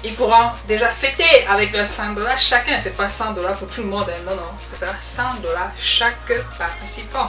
ils pourront déjà fêter avec leurs 100 $ chacun. C'est pas 100 $ pour tout le monde, hein. Non, non, ce sera 100 $ chaque participant.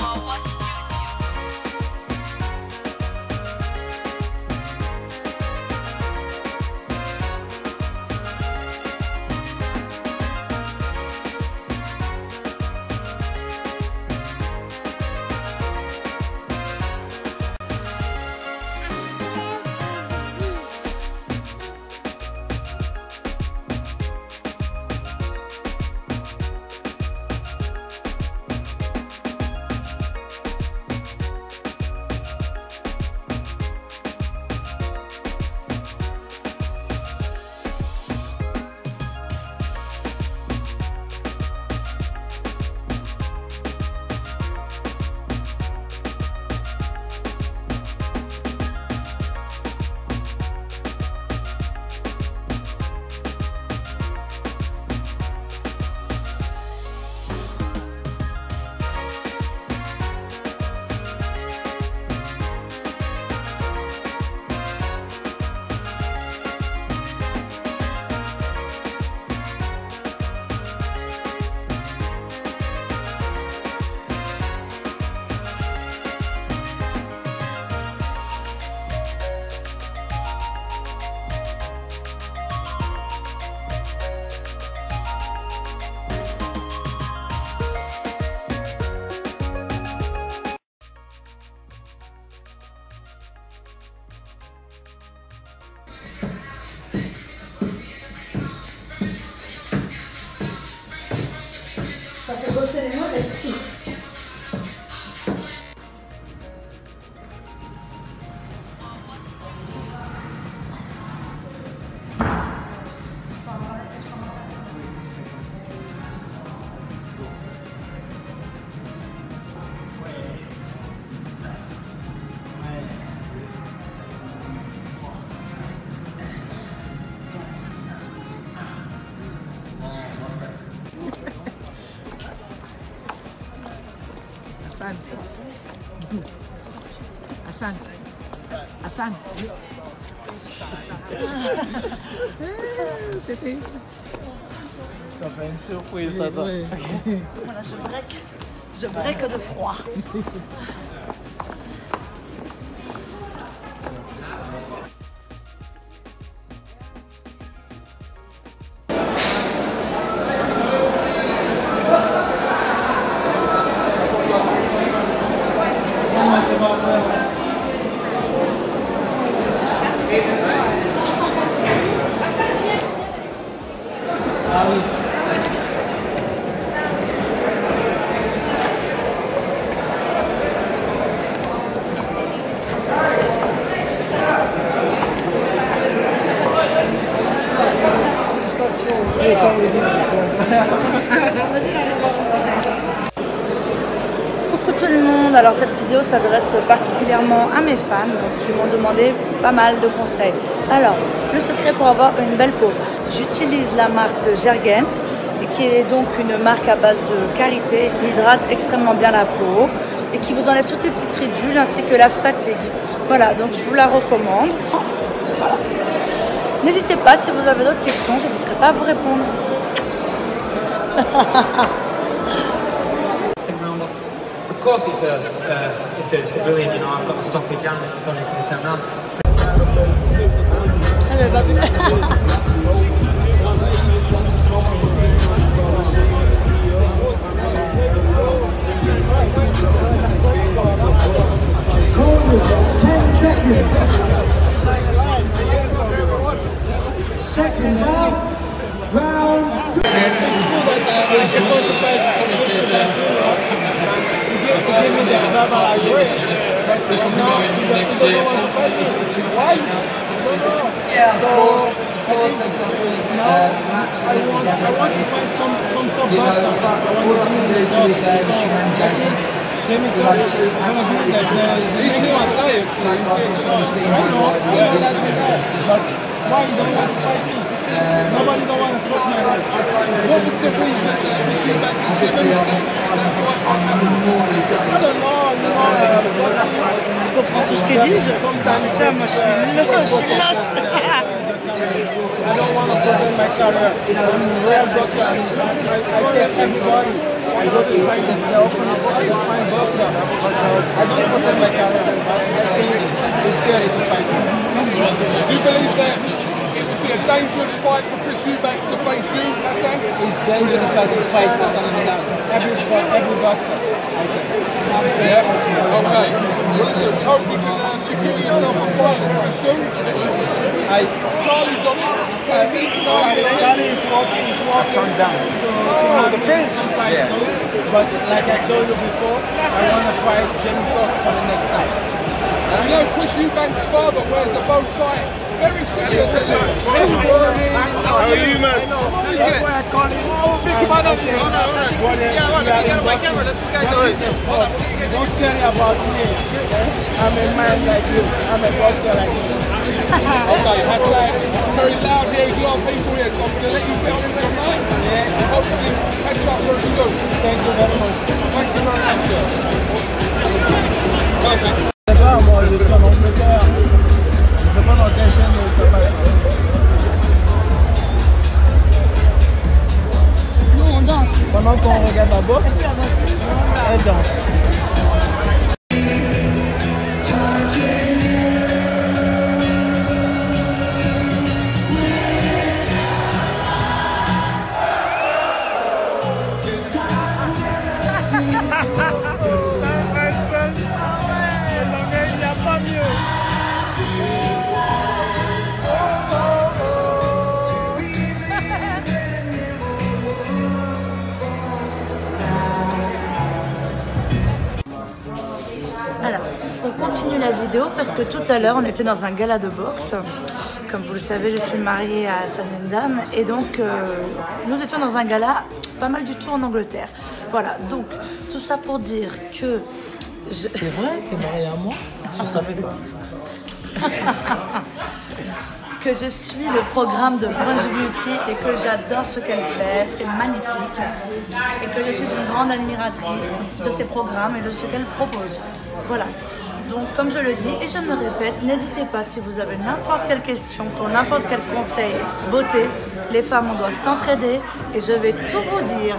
Ça fait bosser les mains l'esprit. Hassan. Hassan. C'était... Ça fait une surprise, tata. Voilà, je break de froid. Coucou tout le monde, alors cette vidéo s'adresse particulièrement à mes fans qui m'ont demandé pas mal de conseils. Alors, le secret pour avoir une belle peau, j'utilise la marque de Jergens et qui est donc une marque à base de karité qui hydrate extrêmement bien la peau et qui vous enlève toutes les petites ridules ainsi que la fatigue. Voilà, donc je vous la recommande. Voilà. N'hésitez pas, si vous avez d'autres questions, je n'hésiterai pas à vous répondre. Of course, it's brilliant. You know, I've got the stoppage and gone into the 7 hours. Hello, Bobby. Seconds off, round. This will be going next year. Yeah, of course, next week. I want to find some top boxer. But all I can do to be fair is commend Jason. Jamie We'll have two absolutely fantastic why you don't want to fight me? Nobody don't want to trust my life. What was the reason? Obviously, I'm normally I don't know, Tu comprends tout ce qu'ils disent? Putain, moi je suis lost. protect my career. I'm a real boxer. I take everybody. I go to find them. They open up, I find boxer. I don't protect my career. I think it's scary to fight. Do you believe that it would be a dangerous fight for Chris Eubank to face you, Hassan? It's dangerous to fight every boxer, I think. Yeah? Okay. Well, listen, hope you can secure yourself a fight very soon. Charlie's on it. Charlie is walking down to the fence fight soon. But like I told you before, I want to fight Jamie Cox for the next fight. You know Chris Eubank's father wears a bow tie. Very serious. How are you, man? I know. That's why I call him. Don't scare about me. I'm a man like you. I'm a boxer like you. Okay, Hassan, very loud here. There's a lot of people here, so I'm going to let you get on with your mind. Yeah. Hopefully, catch up very soon. Thank you very much. Thank you very much, sir. Perfect. Moi, je suis en Angleterre. Je ne sais pas dans quelle chaîne ça passe. Nous, on danse. Pendant qu'on regarde la boxe, elle danse. Alors, on continue la vidéo parce que tout à l'heure on était dans un gala de boxe. Comme vous le savez, je suis mariée à Hassan N'Dam et donc nous étions dans un gala pas mal du tout en Angleterre. Voilà, donc tout ça pour dire que... C'est vrai, t'es mariée à moi? Je savais pas. Que je suis le programme de Brunch Beauty et que j'adore ce qu'elle fait, c'est magnifique. Et que je suis une grande admiratrice de ses programmes et de ce qu'elle propose. Voilà. Donc comme je le dis et je me répète, n'hésitez pas si vous avez n'importe quelle question, pour n'importe quel conseil, beauté, les femmes on doit s'entraider et je vais tout vous dire.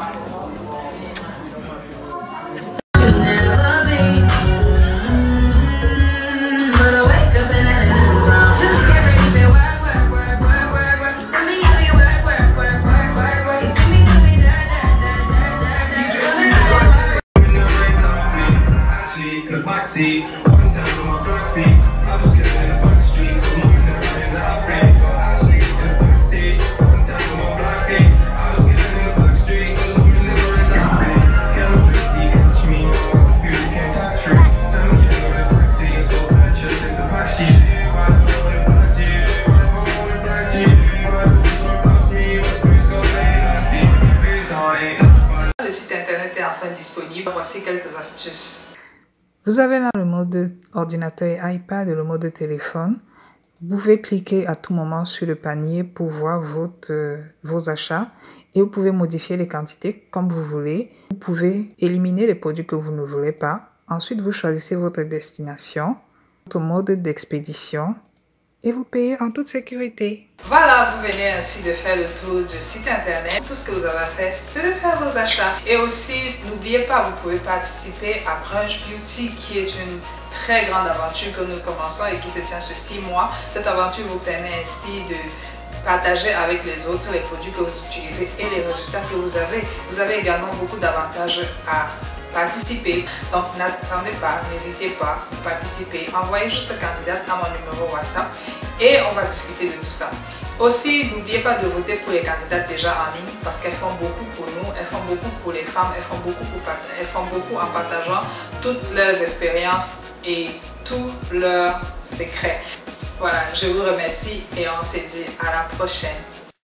Le site internet est enfin disponible. Voici quelques astuces. Vous avez là le mode ordinateur et iPad et le mode téléphone. Vous pouvez cliquer à tout moment sur le panier pour voir vos achats et vous pouvez modifier les quantités comme vous voulez. Vous pouvez éliminer les produits que vous ne voulez pas. Ensuite, vous choisissez votre destination, votre mode d'expédition et vous payez en toute sécurité. Voilà, vous venez ainsi de faire le tour du site internet. Tout ce que vous avez à faire, c'est de faire vos achats. Et aussi, n'oubliez pas, vous pouvez participer à Brunch Beauty, qui est une très grande aventure que nous commençons et qui se tient sur 6 mois. Cette aventure vous permet ainsi de partager avec les autres les produits que vous utilisez et les résultats que vous avez. Vous avez également beaucoup d'avantages à participer. Donc n'attendez pas, n'hésitez pas, participez. Envoyez juste candidate à mon numéro WhatsApp et on va discuter de tout ça. Aussi, n'oubliez pas de voter pour les candidates déjà en ligne parce qu'elles font beaucoup pour nous, elles font beaucoup pour les femmes, elles font beaucoup en partageant toutes leurs expériences et tous leurs secrets. Voilà, je vous remercie et on se dit à la prochaine.